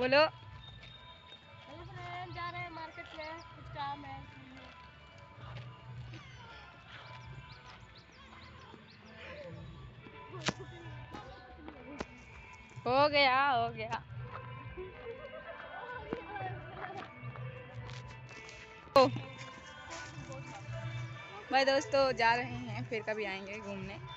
बोलो। Hello friend, जा रहे हैं मार्केट में, कुछ काम है इसलिए। हो गया हो गया। भाई दोस्तों जा रहे हैं, फिर कभी आएंगे घूमने।